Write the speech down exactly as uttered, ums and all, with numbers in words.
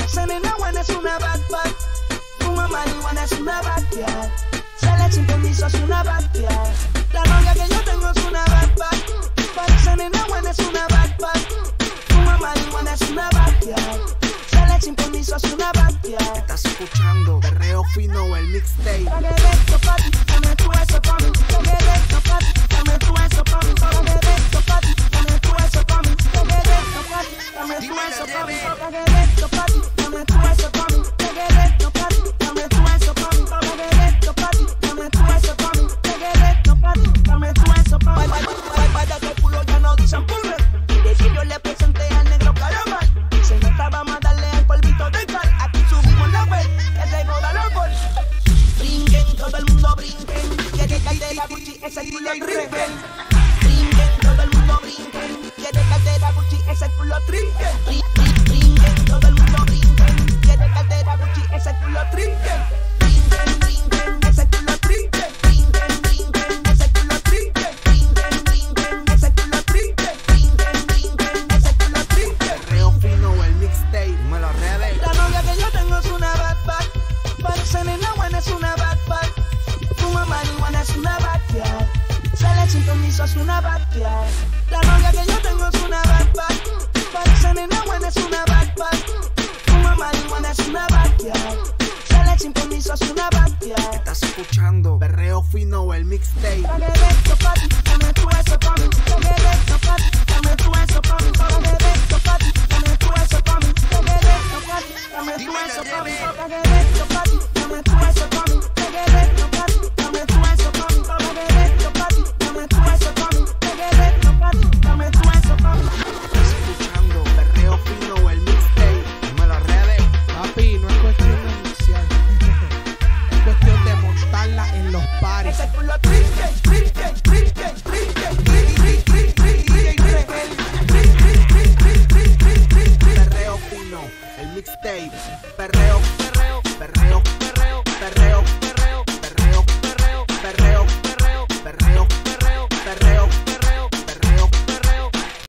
Esa nena buena es una bad bad. Fuma marihuana es una bad girl. Sale sin permiso es una bad girl. La novia que yo tengo es una bad bad. Para esa nena buena es una bad bad. Fuma marihuana es una bad girl. Sale sin permiso es una bad girl. Estás escuchando Perreo Fino, el mixtape. Dame esto, papi, dame tú eso pa' mí. Dame esto, papi, dame tú eso pa' mí. Dame esto, papi, dame tú eso pa' mí. Dame esto, papi, dame tú eso pa' mí. Dame esto, papi, dame tú eso pa' mí. Dame esto, papi, dame tú eso pa' mí. Dame esto, papi, dame tú eso pa' mí. Dame esto, papi, dame tú eso pa' mí. Vaya que el culo ya no dicen pule. De que yo le presenté al negro calamar. Se me estaba a darle al polvito de cal. Aquí subimos la web, el rego da la bol. Brinquen, todo el mundo brinquen. Quiere cartera Gucci, ese culo trinquen. Brinquen, todo el mundo brinquen. Quiere cartera Gucci, ese culo trinquen. Brinquen, todo el mundo brinquen. Quiere cartera Gucci, ese culo trinquen. Brinquen, brinquen, ese culo trinquen. Brinquen, brinquen, ese culo trinquen. Brinquen, brinquen, ese culo trinquen. Brinquen, brinquen, ese culo trinquen. Perreo Fino, el mixtape. Me lo revela. La novia que yo tengo es una bad bad. Parece nena buena es una bad bad. Fuma marihuana es una bad girl. Sale sin permiso es una bad girl. La novia que yo tengo es una bad bad. Parece nena buena es una bad bad. Fuma marihuana es una bad girl. Sale sin permiso es una bad girl. Estás escuchando Perreo Fino, el mixtape. Dame esto, papi, dame tú eso pa' mí. Dame